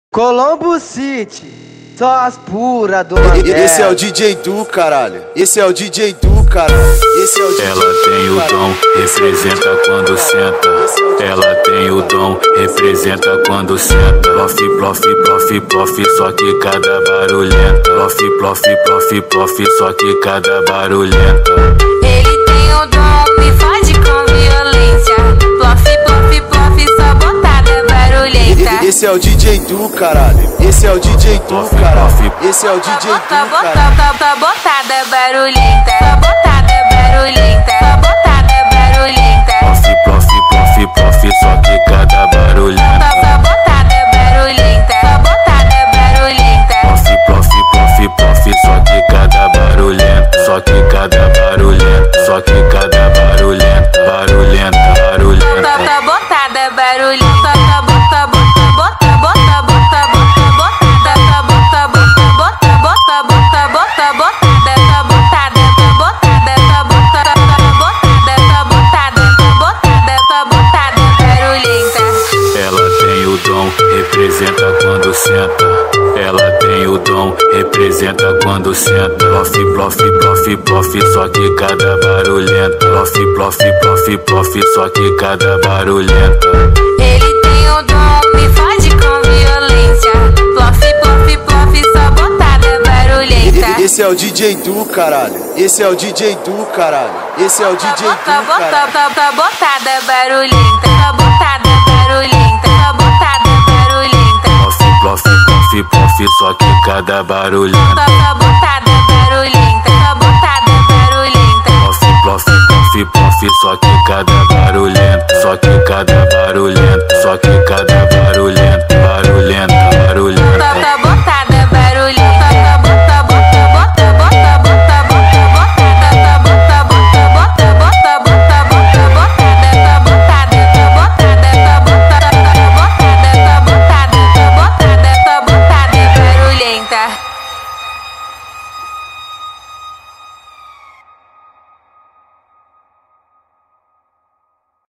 Colombo City, só as puras do Mandela. Esse é o DJ Du, caralho. Esse é o DJ Du, caralho. Esse é o DJ Ela tem o dom, representa quando senta. Ela tem o dom, representa quando senta. Plof, plof, plof, plof, só que cada barulhenta. Plof, plof, plof, plof, só que cada barulhenta. Ele tem o dom, me fode com violência. Plof, plof, plof, só botada barulhenta. Esse é o DJ Du, caralho. Esse é o DJ Du, caralho. Esse é o DJ Du, caralho. Tá botada barulhenta. Tá botada barulhenta. Tá botada barulhenta. Plof, plof, plof, plof, só que cada barulhenta. Tá botada barulhenta. Tá botada barulhenta. Plof, plof, plof, plof, só que cada barulhenta. Só que cada barulhenta. Só que cada barulhenta. Barulhenta, barulhenta. Tá botada barulhenta. Representa quando senta. Ela tem o dom, representa quando senta. Plof, plof, plof, plof, só que cada barulhenta. Plof, plof, plof, plof, só que cada barulhenta. Ele tem o dom, me fode com violência. Plof, plof, plof, só botada barulhenta. Esse é o DJ Du, caralho. Esse é o DJ Du, caralho. Esse é o DJ Du, caralho. Tá botada barulhenta. Tá botada barulhenta. Tá botada barulhenta. Plof, plof, plof, só que cada barulhenta. Tá botada barulhenta. Tá botada barulhenta. Plof, plof, plof, só que cada barulhenta. Só que cada barulhenta. Só que cada barulhenta. Barulhenta.